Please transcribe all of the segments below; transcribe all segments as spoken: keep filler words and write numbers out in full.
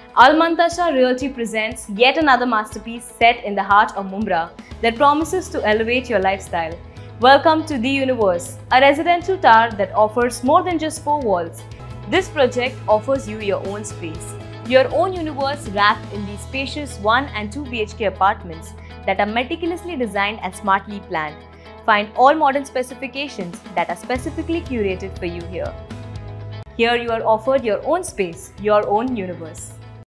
Almantasha Realty presents yet another masterpiece set in the heart of Mumbai that promises to elevate your lifestyle. Welcome to The Universe, a residential tower that offers more than just four walls. This project offers you your own space, your own universe wrapped in these spacious one and two B H K apartments that are meticulously designed and smartly planned. Find all modern specifications that are specifically curated for you here. Here you are offered your own space, your own universe.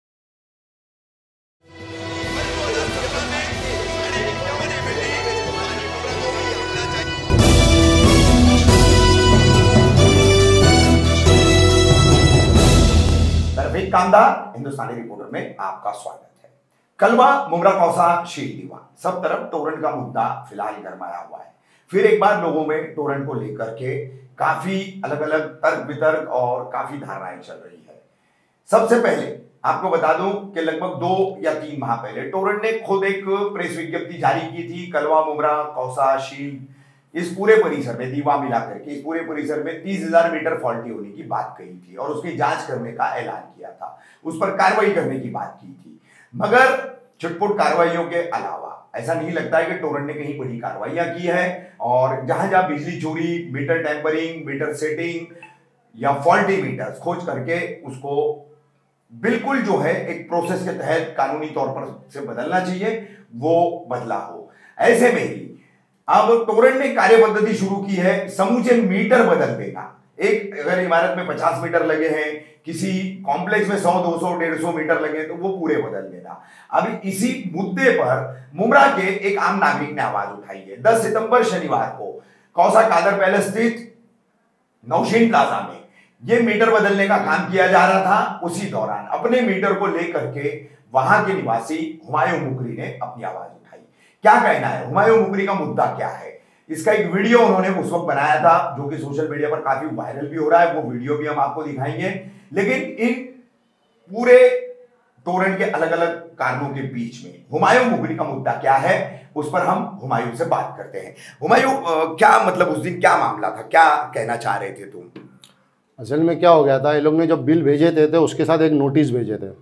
Rafiq कांदा हिंदुस्तानी reporter में आपका स्वागत है। कलवा मुमरा कौसा शील दीवान, सब तरफ Torrent का मुद्दा फिलहाल गरमाया हुआ है। फिर एक बार लोगों में टोरेंट को लेकर के काफी अलग अलग तर्क वितर्क और काफी धारणाएं चल रही है। सबसे पहले आपको बता दूं कि लगभग दो या तीन माह पहले टोरेंट ने खुद एक प्रेस विज्ञप्ति जारी की थी। कलवा मुमरा कौसा शील इस पूरे परिसर में दीवा मिलाकर के इस पूरे परिसर में तीस हजार मीटर फॉल्टी होने की बात कही थी और उसकी जांच करने का ऐलान किया था, उस पर कार्रवाई करने की बात की थी। मगर छुटपुट कार्रवाइयों के अलावा ऐसा नहीं लगता है कि टोरेंट ने कहीं बड़ी कार्रवाइयां की है और जहां जहां बिजली चोरी, मीटर टेम्परिंग, मीटर सेटिंग या फॉल्टी मीटर्स खोज करके उसको बिल्कुल जो है एक प्रोसेस के तहत कानूनी तौर पर से बदलना चाहिए, वो बदला हो। ऐसे में ही अब टोरेंट ने कार्य पद्धति शुरू की है, समूचे मीटर बदल देना। एक अगर इमारत में पचास मीटर लगे हैं, किसी कॉम्प्लेक्स में सौ, दो सौ, डेढ़ सौ मीटर लगे तो वो पूरे बदल देना। अब इसी मुद्दे पर मुमरा के एक आम नागरिक ने आवाज उठाई है। दस सितंबर शनिवार को कौसा कादर पैलेस स्थित नौशीन प्लाजा में ये मीटर बदलने का काम किया जा रहा था। उसी दौरान अपने मीटर को लेकर के वहां के निवासी हुमायूं मुकरी ने अपनी आवाज उठाई। क्या कहना है, हुमायूं मुकरी का मुद्दा क्या है, इसका एक वीडियो उन्होंने उस वक्त बनाया था जो कि सोशल मीडिया पर काफी वायरल भी हो रहा है। वो वीडियो भी हम आपको दिखाएंगे। लेकिन इन पूरे टोरेंट के अलग अलग कारणों के बीच में हुमायूं मुकरी का मुद्दा क्या है, उस पर हम हुमायूं से बात करते हैं। हुमायूं, क्या मतलब उस दिन क्या मामला था, क्या कहना चाह रहे थे तुम? असल में क्या हो गया था, ये लोग ने जब बिल भेजे थे तो उसके साथ एक नोटिस भेजे थे,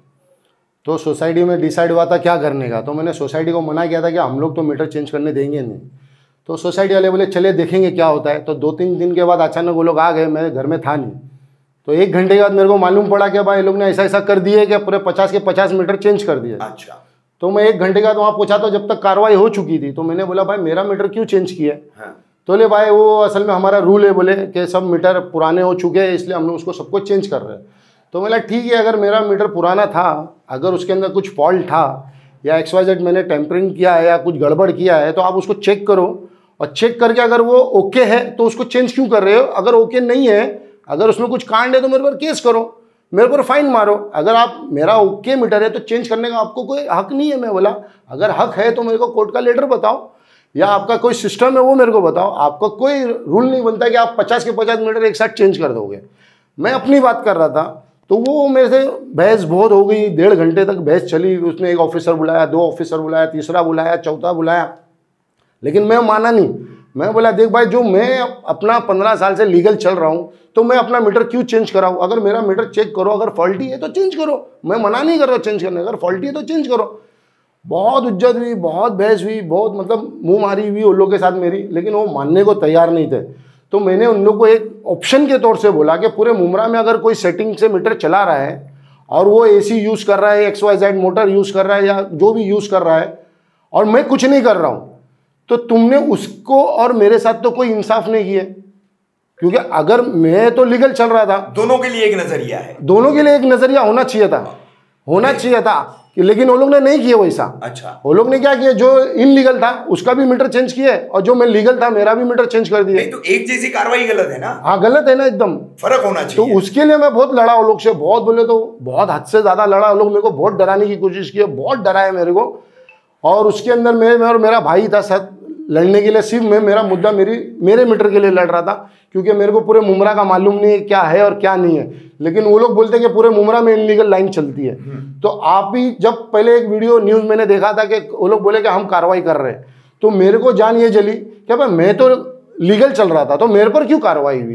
तो सोसाइटी में डिसाइड हुआ था क्या करने का। तो मैंने सोसाइटी को मना किया था कि हम लोग तो मीटर चेंज करने देंगे नहीं। तो सोसाइटी वाले बोले चले देखेंगे क्या होता है। तो दो तीन दिन के बाद अचानक वो लोग आ गए, मैं घर में था नहीं। तो एक घंटे के बाद मेरे को मालूम पड़ा कि भाई लोग ने ऐसा ऐसा कर दिए कि पूरे पचास के पचास मीटर चेंज कर दिए। अच्छा। तो मैं एक घंटे के बाद वहाँ पूछा, तो जब तक कार्रवाई हो चुकी थी तो मैंने बोला भाई मेरा मीटर क्यों चेंज किया? हाँ। तो बोले भाई वो असल में हमारा रूल है, बोले कि सब मीटर पुराने हो चुके हैं इसलिए हम लोग उसको सबको चेंज कर रहे हैं। तो बोला ठीक है, अगर मेरा मीटर पुराना था, अगर उसके अंदर कुछ फॉल्ट था या एक्स वाई जेड मैंने टेम्परिंग किया है या कुछ गड़बड़ किया है तो आप उसको चेक करो और चेक करके अगर वो ओके है तो उसको चेंज क्यों कर रहे हो। अगर ओके नहीं है, अगर उसमें कुछ कांड है तो मेरे पर केस करो, मेरे पर फाइन मारो। अगर आप मेरा ओके मीटर है तो चेंज करने का आपको कोई हक नहीं है। मैं बोला अगर हक है तो मेरे को कोर्ट का लेटर बताओ या आपका कोई सिस्टम है वो मेरे को बताओ। आपका कोई रूल नहीं बनता कि आप पचास के पचास मीटर एक साथ चेंज कर दोगे। मैं अपनी बात कर रहा था तो वो मेरे से बहस बहुत हो गई, डेढ़ घंटे तक बहस चली। उसने एक ऑफिसर बुलाया, दो ऑफिसर बुलाया, तीसरा बुलाया, चौथा बुलाया, लेकिन मैं माना नहीं। मैं बोला देख भाई, जो मैं अपना पंद्रह साल से लीगल चल रहा हूँ तो मैं अपना मीटर क्यों चेंज कराऊँ? अगर मेरा मीटर चेक करो, अगर फॉल्टी है तो चेंज करो, मैं मना नहीं कर रहा चेंज करने, अगर फॉल्टी है तो चेंज करो। बहुत इज्जत हुई, बहुत बहस हुई, बहुत मतलब मुँह मारी हुई उन लोगों के साथ मेरी, लेकिन वो मानने को तैयार नहीं थे। तो मैंने उन लोग को एक ऑप्शन के तौर से बोला कि पूरे मुमरा में अगर कोई सेटिंग से मीटर चला रहा है और वो एसी यूज़ कर रहा है, X Y Z motor use कर रहा है या जो भी यूज़ कर रहा है और मैं कुछ नहीं कर रहा हूँ, तो तुमने उसको और मेरे साथ तो कोई इंसाफ नहीं किया। क्योंकि अगर मैं तो लीगल चल रहा था, दोनों के लिए एक नजरिया है, दोनों के लिए एक नजरिया होना चाहिए था, होना चाहिए था, लेकिन वो लोग ने नहीं किया वैसा। अच्छा। वो लोग ने क्या किया, जो इनलीगल था उसका भी मीटर चेंज किया और जो मैं लीगल था मेरा भी मीटर चेंज कर दिया। तो एक जैसी कार्रवाई गलत है ना? हाँ गलत है ना, एकदम फर्क होना चाहिए। तो उसके लिए मैं बहुत लड़ा, वो लोग से बहुत बोले तो बहुत हद से ज्यादा लड़ा। वो लोग मेरे को बहुत डराने की कोशिश की, बहुत डराया मेरे को। और उसके अंदर मैं और मेरा भाई था साथ लड़ने के लिए। सिर्फ मैं मेरा मुद्दा मेरी मेरे मीटर के लिए लड़ रहा था, क्योंकि मेरे को पूरे मुमरा का मालूम नहीं है क्या है और क्या नहीं है। लेकिन वो लोग बोलते हैं कि पूरे मुमरा में इनलीगल लाइन चलती है। तो आप ही जब पहले एक वीडियो न्यूज़ मैंने देखा था कि वो लोग बोले कि हम कार्रवाई कर रहे हैं, तो मेरे को जान ये जली कि भाई मैं तो लीगल चल रहा था तो मेरे पर क्यों कार्रवाई हुई।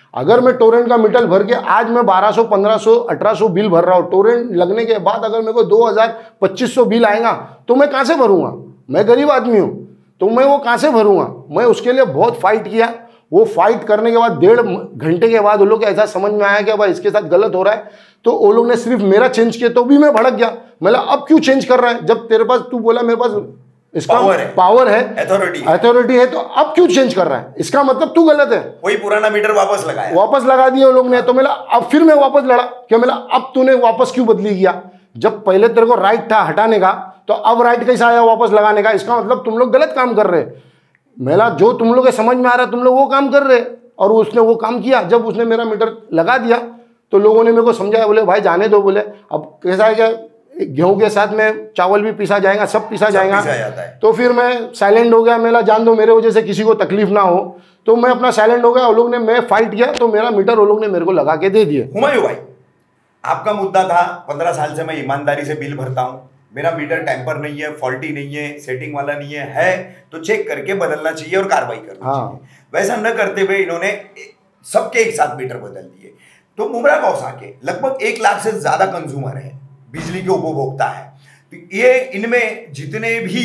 अगर मैं टोरेंट का मीटर भर के आज मैं बारह सौ, पंद्रह सौ, अठारह सौ बिल भर रहा हूँ, टोरेंट लगने के बाद अगर मेरे को दो हज़ार, पच्चीस सौ बिल आएगा तो मैं कहाँ से भरूंगा? मैं गरीब आदमी हूँ, तो मैं वो कहाँ से भरूंगा? मैं उसके लिए बहुत फाइट किया। वो फाइट करने के बाद डेढ़ घंटे के बाद वो लोग ऐसा समझ में आया कि भाई इसके साथ गलत हो रहा है, तो वो लोग ने सिर्फ मेरा चेंज किया, तो भी मैं भड़क गया। मतलब अब क्यों चेंज कर रहा है जब तेरे पास, तू बोला मेरे पास इसका पावर है, पावर है, अथॉरिटी अथॉरिटी है, तो अब क्यों चेंज कर रहा है? इसका मतलब तू गलत है। वही पुराना मीटर वापस लगाया, वापस लगा दिया वो लोग ने। तो मेरा अब फिर मैं वापस लड़ा क्या, मेरा अब तूने वापस क्यों बदली किया? जब पहले तेरे को राइट था हटाने का, तो अब राइट कैसा आया वापस लगाने का? इसका मतलब तुम लोग गलत काम कर रहे। मेरा जो तुम लोग के समझ में आ रहा है तुम लोग वो काम कर रहे, और उसने वो काम किया। जब उसने मेरा मीटर लगा दिया तो लोगों ने मेरे को समझाया, बोले भाई जाने दो, बोले अब कैसा है क्या, गेहूं के साथ में चावल भी पीसा जाएगा, सब पीसा सब जाएगा। तो फिर मैं साइलेंट हो गया। मेरा जान दो, मेरे वजह से किसी को तकलीफ ना हो, तो मैं अपना साइलेंट हो गया। वो लोग ने, मैं फाइट किया तो मेरा मीटर वो लोग ने मेरे को लगा के दे दिए। हुमायूं भाई, आपका मुद्दा था पंद्रह साल से मैं ईमानदारी से बिल भरता हूँ, मेरा मीटर टेम्पर नहीं है, फॉल्टी नहीं है, सेटिंग वाला नहीं है, है तो चेक करके बदलना चाहिए और कार्रवाई करनी हाँ। चाहिए। वैसा न करते हुए इन्होंने सबके एक साथ मीटर बदल दिए। तो मुमरा कौसा के लगभग एक लाख से ज्यादा कंज्यूमर है, बिजली के उपभोक्ता है। तो ये इनमें जितने भी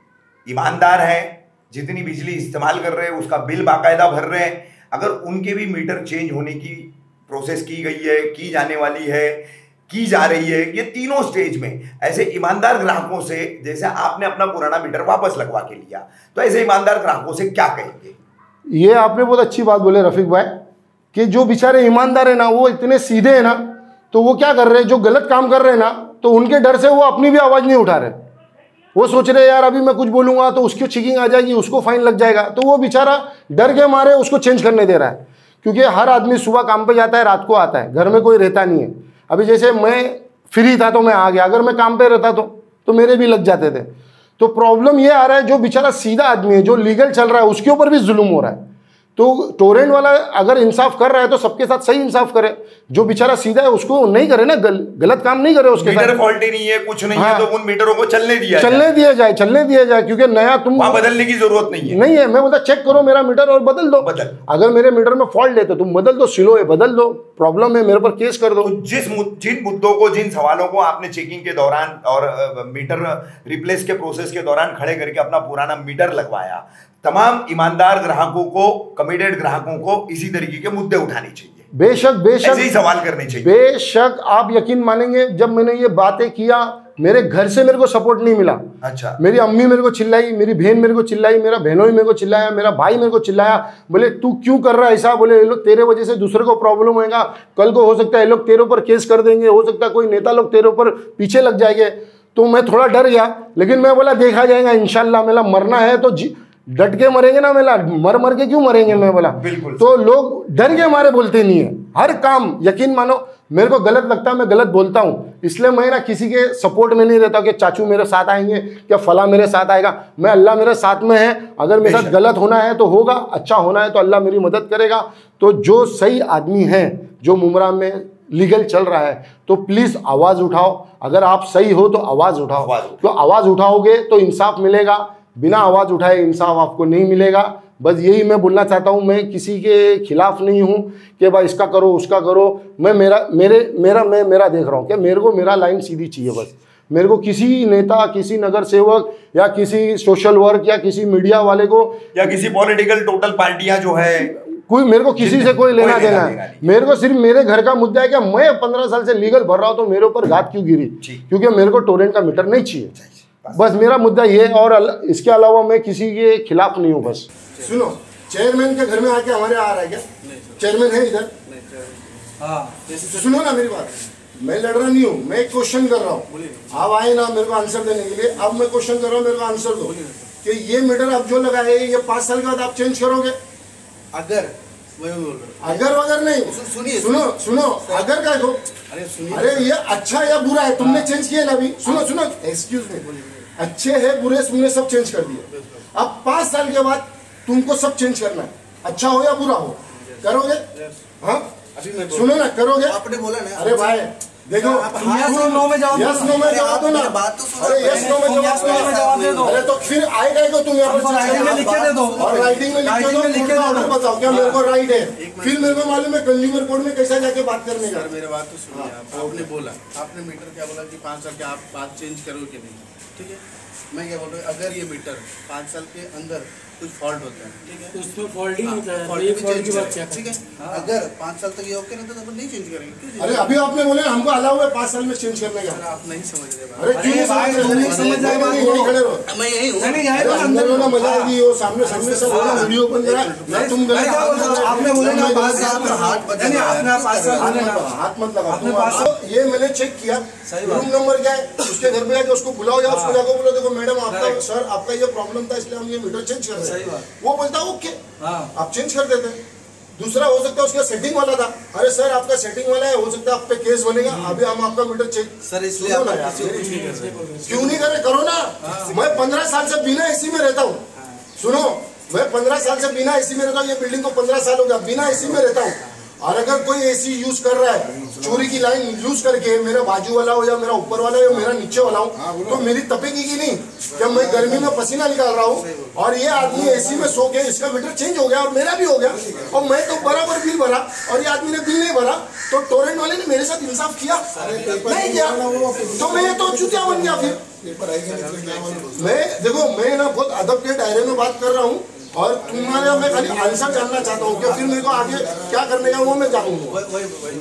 ईमानदार हैं, जितनी बिजली इस्तेमाल कर रहे हैं, उसका बिल बाकायदा भर रहे हैं, अगर उनके भी मीटर चेंज होने की प्रोसेस की गई है, की जाने वाली है, की जा रही है, ये तीनों स्टेज में ऐसे ईमानदार ग्राहकों से, जैसे आपने अपना पुराना मीटर वापस लगवा के लिया, तो ऐसे ईमानदार ग्राहकों से क्या कहेंगे? ये आपने बहुत अच्छी बात बोले रफीक भाई, कि जो बेचारे ईमानदार है ना, वो इतने सीधे हैं ना, तो वो क्या कर रहे हैं, जो गलत काम कर रहे हैं ना, तो उनके डर से वो अपनी भी आवाज़ नहीं उठा रहे। वो सोच रहे यार अभी मैं कुछ बोलूँगा तो उसकी चेकिंग आ जाएगी, उसको फाइन लग जाएगा, तो वो बेचारा डर के मारे उसको चेंज करने दे रहा है। क्योंकि हर आदमी सुबह काम पे जाता है, रात को आता है, घर में कोई रहता नहीं है। अभी जैसे मैं फ्री था तो मैं आ गया, अगर मैं काम पे रहता तो तो मेरे भी लग जाते थे। तो प्रॉब्लम ये आ रहा है, जो बेचारा सीधा आदमी है, जो लीगल चल रहा है, उसके ऊपर भी जुल्म हो रहा है। तो टोरेंट वाला अगर इंसाफ कर रहा है तो सबके साथ सही इंसाफ करे। जो बेचारा सीधा है उसको नहीं करे ना, गल, गलत काम नहीं करे उसके साथ। मीटर फॉल्टी नहीं है, कुछ नहीं हाँ, है, तो उन मीटरों को चलने दिया चलने दिया जाए चलने दिया जाए क्योंकि नया तुम वहां बदलने की जरूरत नहीं है। नहीं है, मैं बोलता चेक करो मेरा मीटर और बदल दो। बदल अगर मेरे मीटर में फॉल्ट है तो तुम बदल दो, सिलो है बदल दो, प्रॉब्लम है मेरे पर केस कर दो। तो जिस जिन मुद्दों को, जिन सवालों को आपने चेकिंग के दौरान और मीटर रिप्लेस के प्रोसेस के दौरान खड़े करके अपना पुराना मीटर लगवाया, तमाम ईमानदार ग्राहकों को, कमिटेड ग्राहकों को इसी तरीके के मुद्दे उठाने चाहिए। बेशक बेशक ऐसे ही सवाल करने चाहिए। बेशक आप यकीन मानेंगे, जब मैंने ये बातें किया मेरे घर से मेरे को सपोर्ट नहीं मिला। अच्छा। मेरी अम्मी मेरे को चिल्लाई, मेरी बहन मेरे को चिल्लाई, मेरा बहनों ही मेरे को चिल्लाया, मेरा भाई मेरे को चिल्लाया, बोले तू क्यों कर रहा है ऐसा, बोले ये लोग तेरे वजह से दूसरे को प्रॉब्लम होएगा, कल को हो सकता है ये लोग तेरे ऊपर केस कर देंगे, हो सकता है कोई नेता लोग तेरे ऊपर पीछे लग जाएंगे। तो मैं थोड़ा डर गया, लेकिन मैं बोला देखा जाएगा इंशाल्लाह, मेरा मरना है तो डट के मरेंगे ना, मेला मर मर के क्यों मरेंगे, मैं बोला। तो लोग डर के मारे बोलते नहीं है, हर काम यकीन मानो मेरे को गलत लगता है मैं गलत बोलता हूँ, इसलिए मैं ना किसी के सपोर्ट में नहीं रहता कि चाचू मेरे साथ आएंगे क्या फला मेरे साथ आएगा। मैं अल्लाह मेरे साथ में है, अगर मेरे साथ गलत होना है तो होगा, अच्छा होना है तो अल्लाह मेरी मदद करेगा। तो जो सही आदमी है, जो मुमरा में लीगल चल रहा है, तो प्लीज़ आवाज़ उठाओ। अगर आप सही हो तो आवाज़ उठाओ, तो आवाज़ उठाओगे तो इंसाफ मिलेगा, बिना आवाज़ उठाए इंसाफ आपको नहीं मिलेगा। बस यही मैं बोलना चाहता हूँ। मैं किसी के खिलाफ नहीं हूँ कि भाई इसका करो उसका करो, मैं मेरा मेरे मेरा मैं मेरा देख रहा हूँ कि मेरे को मेरा लाइन सीधी चाहिए। बस मेरे को किसी नेता, किसी नगर सेवक या किसी सोशल वर्क या किसी मीडिया वाले को या किसी पॉलिटिकल टोटल पार्टियां जो है, कोई मेरे को किसी से कोई लेना देना है। मेरे को सिर्फ मेरे घर का मुद्दा है कि मैं पंद्रह साल से लीगल भर रहा हूँ तो मेरे ऊपर घात क्यों गिरी, क्योंकि मेरे को टोरेंट का मीटर नहीं चाहिए। बस मेरा मुद्दा ये है, और इसके अलावा मैं किसी के खिलाफ नहीं हूँ। बस सुनो, चेयरमैन के घर में आके हमारे आ रहा है क्या? चेयरमैन है इधर? सुनो ना मेरी बात, मैं लड़ रहा नहीं हूँ, मैं क्वेश्चन कर रहा हूँ। आप आए ना मेरे को आंसर देने के लिए, अब मैं क्वेश्चन कर रहा हूँ, मेरे को आंसर दो कि ये मीटर आप जो लगाए ये पाँच साल के बाद आप चेंज करोगे? अगर अगर वगर नहीं, सुनिए, सुनो सुनो, अगर क्या दो, अरे सुनिए, अरे ये अच्छा या बुरा है तुमने चेंज किया ना अभी। सुनो सुनो, एक्सक्यूज मी, अच्छे है बुरे तुमने सब चेंज कर दिए, अब पाँच साल के बाद तुमको सब चेंज करना है, अच्छा हो या बुरा हो, करोगे? हाँ सुनो ना, करोगे? आपने बोला ना। अरे भाई देखो यस और नो में जवाब दो। यस नो में जवाब दो ना। बात तो सुनो। अरे यस नो में यस नो में जवाब दे दो। अरे तो फिर आएगा को तुम यहाँ पर राइटिंग में लिख के दे दो और राइटिंग में लिख के दो। ऑर्डर बताओ क्या मेरे को राइट है, फिर मेरे को मालूम है कंज्यूमर कोर्ट में कैसा जाके बात करने का। सर मेरे बात तो सुनिए आप। आपने बोला आपने मीटर क्या बोला कि पाँच साल के आप बात चेंज करोगे कि नहीं, ठीक है। मैं क्या बोल रहा हूँ, अगर ये मीटर पाँच साल के अंदर कुछ फॉल्ट होता है, ठीक है, उसमें फॉल्टिंग होता है, फॉल्ट ये भी फॉल्ट चेंज की बात करें, क्या ठीक है। अगर पाँच साल तक ये ओके रहता तो अपन नहीं चेंज करेंगे, क्यों चेंज अरे अभी आपने बोले हमको अलाउ है पाँच साल में चेंज करने का। करें? आप नहीं समझ रहे बात। अरे क्यों नहीं समझ रहे? नहीं समझ रहे बात नहीं, नहीं, खड़े रहो। मैं यही हूँ। नहीं जाए अरे अंदर होना मजा आएगी, वो सामने सामने सब होना, वीडियो ओपन करा ना, तुम गलत क्या बोल रहे हो? आपने बोले ना पाँच साल आपका हाथ बदल नहीं, रहा है। आपने पाँच साल बोले ना। हाथ मत लगा। आपने तुम पाँच आप- ये मैंने चेक किया, रूम नंबर क्या है, उसके घर पे जाके उसको बुलाओ या उसको जाकर बोलो देखो मैडम आपका सर आपका ये प्रॉब्लम था इसलिए हम ये मीटर चेंज कर रहे सही हैं। बात। वो बोलता ओके हाँ आप चेंज कर देते। दूसरा हो सकता है उसका सेटिंग वाला था, अरे सर आपका सेटिंग वाला है, हो सकता है आप पे केस बनेगा, अभी हम आपका मीटर चेक। सर इसलिए सुनो आप ना यार, किसी को कुछ नहीं कर सकते। क्यों नहीं करे, करो ना। मैं पंद्रह साल से बिना एसी में रहता हूँ, सुनो मैं पंद्रह साल से बिना एसी में रहता हूँ, ये बिल्डिंग को पंद्रह साल हो गया बिना एसी में रहता हूँ। और अगर कोई एसी यूज कर रहा है चोरी की लाइन यूज करके, मेरा बाजू वाला हो या मेरा ऊपर वाला हो या मेरा नीचे वाला हो, तो मेरी तपेगी की नहीं। जब मैं गर्मी में पसीना निकाल रहा हूँ और ये आदमी एसी में सो के इसका मीटर चेंज हो गया और मेरा भी हो गया और मैं तो बराबर बिल भरा और ये आदमी ने बिल नहीं भरा, तो टोरेंट वाले ने मेरे साथ इंसाफ किया नहीं किया, तो मैं तो चुतिया बन गया। फिर मैं देखो मैं ना बहुत अदब के दायरे में बात कर रहा हूँ और तुम्हारे मैं खाली आंसर जानना चाहता हूँ कि फिर मेरे को आगे क्या करने का वो मैं जानूंगा। वही वही वही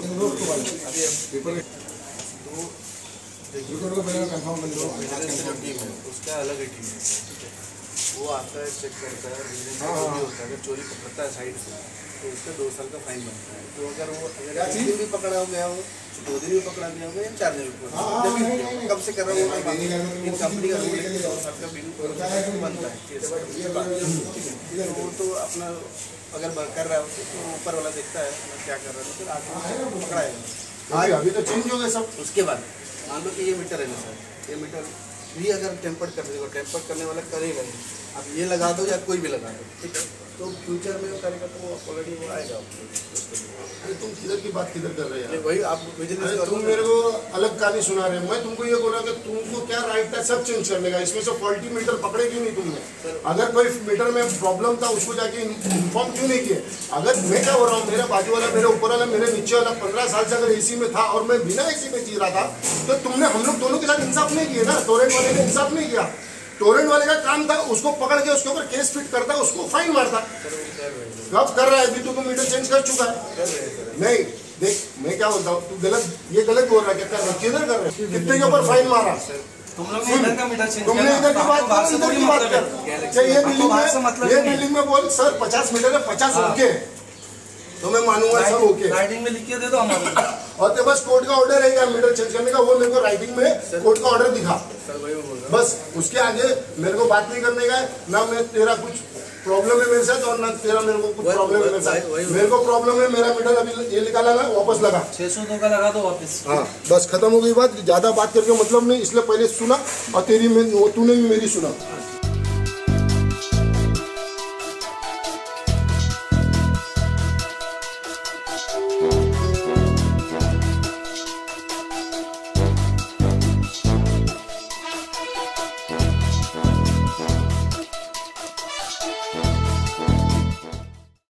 उसका अलग ही टीम है, वो आता है चेक करता है, जो भी होता है, अगर चोरी पकड़ता है साइड से तो उसका दो साल का फाइन बनता है। तो अगर वो अगर एक दिन भी पकड़ा हो गया हो, दो दिन भी पकड़ा गया हो या चार दिन भी पकड़ा हो, जब भी कब से कर रहा हूँ इन कंपनी का रूल है कि दो साल का बिल बनता है केस। तो वो तो अपना अगर कर रहा हो तो ऊपर वाला देखता है क्या कर रहा है, फिर आगे पकड़ाएगा। आज अभी तो चेंज हो गए सब। उसके बाद मान लो कि ये मीटर है ना सर, ये मीटर भी अगर टेम्पर्ड कर देगा, टेम्पर्ड करने वाला करेगा ही, अब ये लगा दो या कोई भी लगा दो, ठीक है, तो फ्यूचर में वो करेगा तो वो ऑलरेडी वो आएगा। अरे तुम किधर की बात किधर कर रहे हैं? वही आप अरे बिजनेस तुम मेरे को अलग कहानी सुना रहे हो। मैं तुमको ये बोला कि तुमको क्या राइट था सब चेंज करने का, इसमें से फॉल्टी मीटर पकड़े क्यों नहीं तुमने? अगर कोई मीटर में प्रॉब्लम था उसको जाके इन्फॉर्म क्यों नहीं किए? अगर मैं क्या बोल रहा हूँ, मेरा बाजू वाला, मेरे ऊपर वाला, मेरे नीचे वाला पंद्रह साल से अगर एसी में था और मैं बिना एसी में जी रहा था, तो तुमने हम लोग दोनों के साथ इंसाफ नहीं किए ना। टोरेंट वाले ने इंसाफ नहीं किया। टोरेंट वाले का काम था उसको पकड़ के उसके ऊपर केस फिट करता, उसको फाइन मारता। कब कर रहा है? अभी तो तुम मीटर चेंज कर चुका है। नहीं देख मैं क्या बोलता हूँ, तू गलत ये गलत बोल रहा है, क्या कर रहा है, किधर कर रहे हैं, कितने के ऊपर फाइन मारा? तुम लोग ने इधर का मीटर चेंज तुमने इधर की बात कर, इधर की बात कर। अच्छा ये बिल्डिंग में ये बिल्डिंग में बोल सर पचास मीटर है, पचास ओके तो मैं मानूंगा सब ओके। राइटिंग में लिख के दे दो हमारे। और तो बस कोर्ट का ऑर्डर है क्या मीटर चेंज करने का, वो मेरे को राइटिंग में कोर्ट का ऑर्डर दिखा, बस उसके आगे मेरे को बात नहीं करने का है। ना मैं तेरा कुछ प्रॉब्लम है मेरे साथ और ना तेरा मेरे को कुछ प्रॉब्लम है मेरे साथ। मेरे को प्रॉब्लम है, मेरा मीटर अभी ये निकाला ना वापस लगा, छह सौ दो का लगा दो वापस। हाँ बस खत्म हो गई बात, ज्यादा बात करके मतलब नहीं, इसलिए पहले सुना और तेरी तूने भी मेरी सुना।